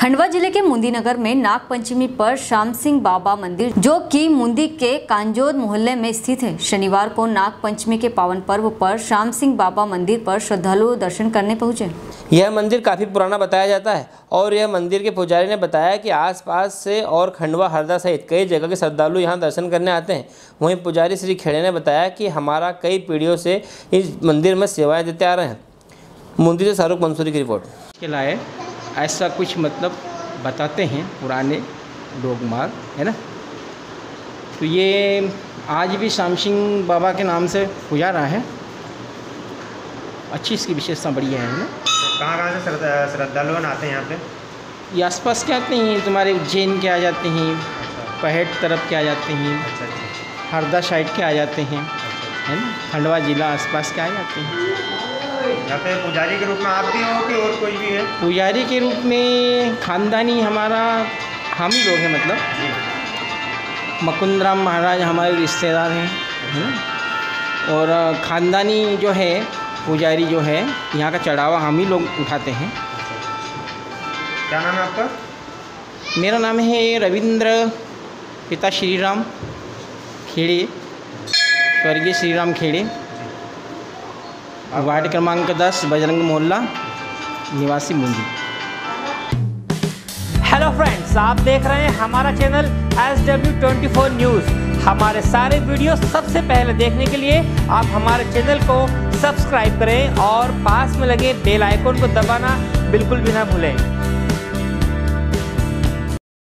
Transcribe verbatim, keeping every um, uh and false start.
खंडवा जिले के मुंदी नगर में नाग पंचमी पर श्याम सिंह बाबा मंदिर, जो कि मुंदी के कांजोद मोहल्ले में स्थित है, शनिवार को नाग पंचमी के पावन पर्व पर श्याम सिंह बाबा मंदिर पर श्रद्धालु दर्शन करने पहुंचे। यह मंदिर काफ़ी पुराना बताया जाता है और यह मंदिर के पुजारी ने बताया कि आसपास से और खंडवा, हरदा सहित कई जगह के श्रद्धालु यहां दर्शन करने आते हैं। वहीं पुजारी श्री खेड़े ने बताया कि हमारा कई पीढ़ियों से इस मंदिर में सेवाएं देते आ रहे हैं। मुंदी से शाहरुख मंसूरी की रिपोर्ट। के लाए ऐसा कुछ मतलब बताते हैं पुराने लोग मार, है ना। तो ये आज भी श्याम सिंह बाबा के नाम से पूजा रहा है। अच्छी इसकी विशेषता बढ़िया है ना। कहाँ कहाँ से श्रद्धालु आते हैं यहाँ पे? ये आसपास के आते हैं, तुम्हारे उज्जैन के आ जाते हैं, पहेट तरफ के आ जाते हैं, हरदा साइड के आ जाते हैं, है ना। खंडवा जिला आसपास के आ जाते हैं। यहाँ पे पुजारी के रूप में आप भी हो कि और कोई भी है? पुजारी के रूप में खानदानी हमारा हम ही लोग हैं, मतलब मुकुंदराम महाराज हमारे रिश्तेदार हैं, है ना। और ख़ानदानी जो है पुजारी जो है यहाँ का चढ़ावा हम ही लोग उठाते हैं। क्या नाम है आपका? मेरा नाम है रविंद्र, पिता श्री राम खेड़े, स्वर्गीय श्री राम खेड़े, वार्ड क्रमांक दस, बजरंग मोहल्ला, निवासी मुंदी। हेलो फ्रेंड्स, आप देख रहे हैं हमारा channel S W twenty four news. हमारे सारे वीडियो सबसे पहले देखने के लिए आप हमारे चैनल को सब्सक्राइब करें और पास में लगे बेल आइकन को दबाना बिल्कुल भी ना भूलें।